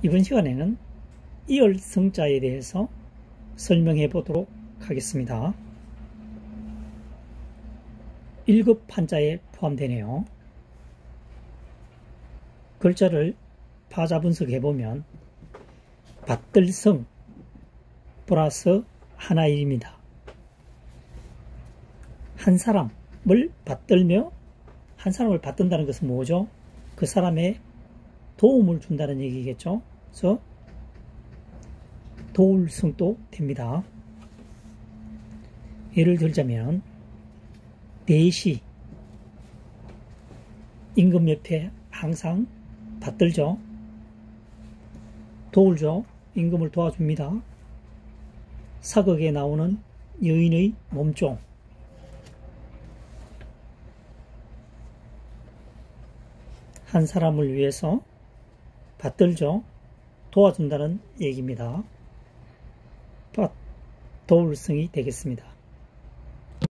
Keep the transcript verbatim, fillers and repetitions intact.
이번 시간에는 이월성자에 대해서 설명해 보도록 하겠습니다. 일 급 한자에 포함되네요. 글자를 파자 분석해 보면 받들성 플러스 하나일입니다. 한 사람을 받들며, 한 사람을 받든다는 것은 뭐죠? 그 사람의 도움을 준다는 얘기겠죠. 그래서 도울성도 됩니다. 예를 들자면 대시, 임금 옆에 항상 받들죠. 도울죠. 임금을 도와줍니다. 사극에 나오는 여인의 몸종, 한 사람을 위해서 받들죠. 도와준다는 얘기입니다. 도울성이 되겠습니다.